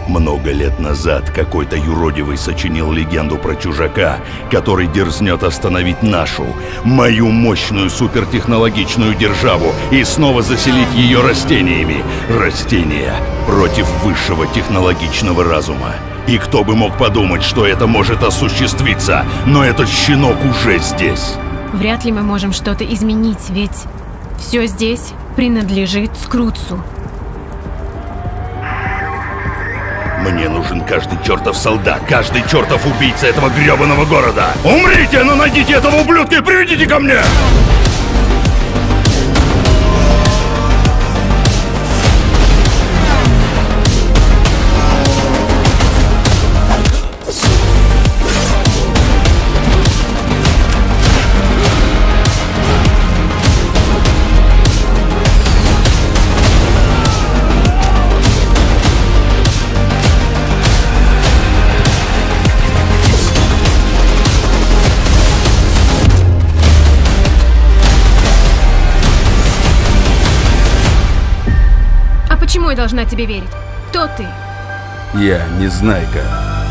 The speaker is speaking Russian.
Много лет назад какой-то юродивый сочинил легенду про чужака, который дерзнет остановить нашу, мою мощную супертехнологичную державу и снова заселить ее растениями. Растения против высшего технологичного разума. И кто бы мог подумать, что это может осуществиться, но этот щенок уже здесь. Вряд ли мы можем что-то изменить, ведь все здесь принадлежит Скрутсу. Мне нужен каждый чертов солдат, каждый чертов убийца этого гребаного города. Умрите, но найдите этого ублюдка и приведите ко мне! Почему я должна тебе верить? Кто ты? Я Незнайка.